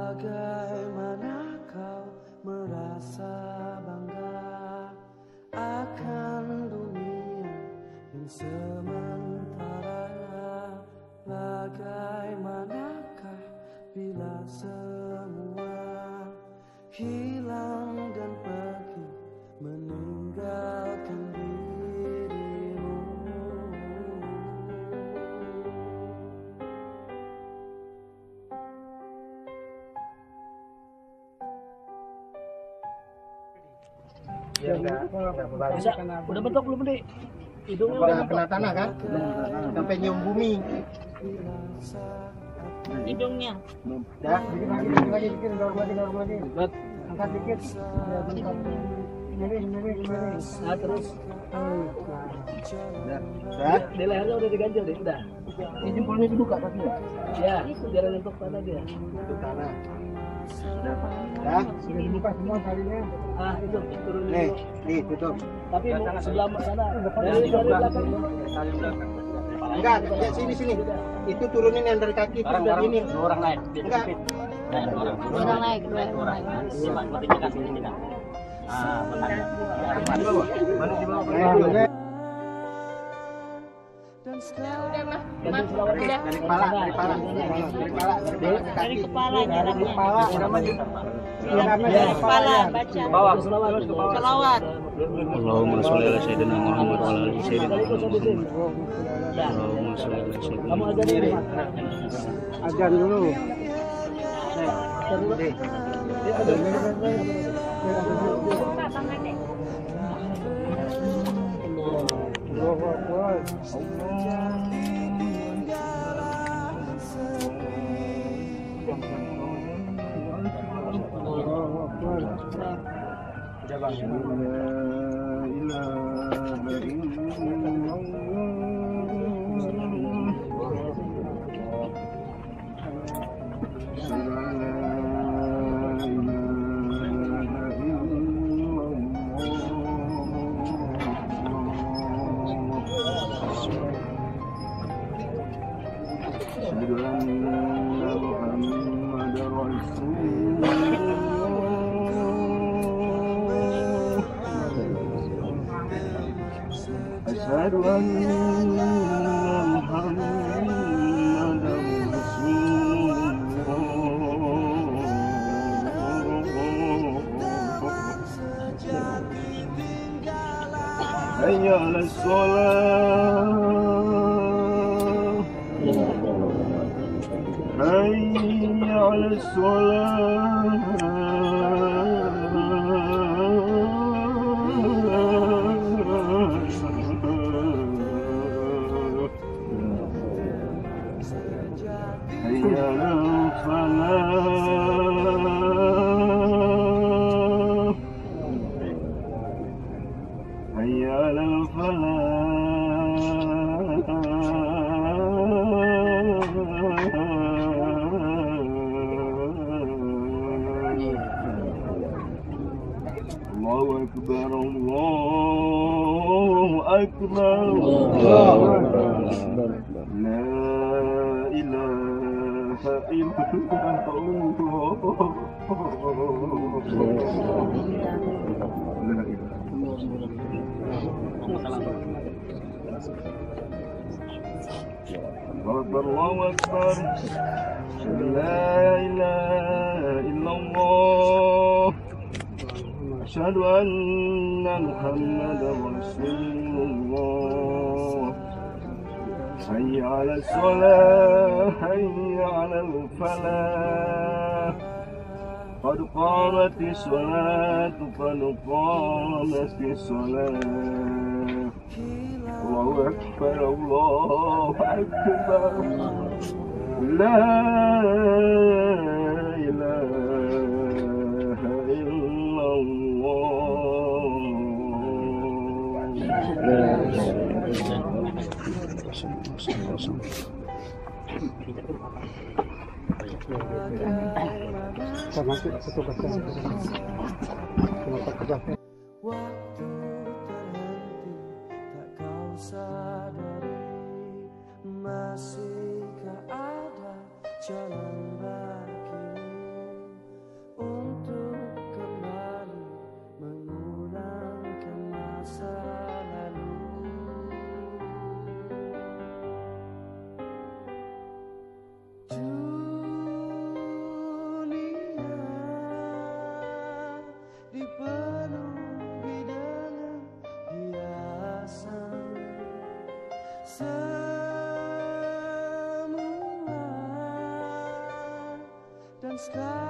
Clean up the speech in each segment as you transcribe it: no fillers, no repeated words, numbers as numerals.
Bagaimana kau merasa bangga akan dunia yang sementara? Bagaimanakah bila semua hilang dan pergi meninggalkan dirimu? Ya, Bisa, udah bentuk belum nih? Hidungnya udah kena tanah kan? Sampai nyium bumi. Hidungnya. Ya, dikit lagi, dorong lagi. Angkat dikit. Ya, bentar. Miring. Nah, terus. Ya. Di lehernya udah diganjel deh, udah. Ini jempolnya dibuka kakinya. Ya, biar nyentuh tanah dia. Untuk tanah. Ya, sudah dibuka semua kalinya. Ah, itu turunin Nih, dulu. nih tutup. Tapi sebelah sana. Dari belakang. Enggak, sini. Itu turunin yang dari kaki itu dari ini. Dua orang naik. Enggak. Orang naik. Mana di bawah? Udah mah. Ganti sebelah Udah. Dari kepala Dari kepala jaraknya. Ya. Dari kepala baca. Bawah. Terus ke bawah. Selawat. Allahumma sholli ala sayyidina Muhammad wa ala ali sayyidina Balik Muhammad. sampai sini. Ya. Allahumma sholli ala sayyidina Kamu aja diri. Ajan dulu. Asyhadu anna Muhammadar Rasulullah. Hayya 'alas shalah. Hayya 'alas hayya 'alal falah, hayya 'alal falah. Allahu akbar, Allahu akbar. La ilaha illallah. Allahu akbar. La ilaha illallah. Asyhadu anna Muhammadar Rasulullah. Hayya 'alas shalah, hayya 'alal falah. Qad qamatis sholatu, qad qamatis sholah. Allahu akbar, Allahu akbar. La ilaha Waktu terhenti, tak kau sadari. Masihkah ada jalan bagi?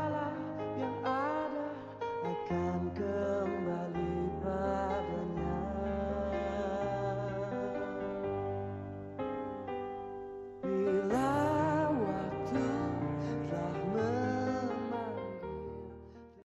segala yang ada akan kembali.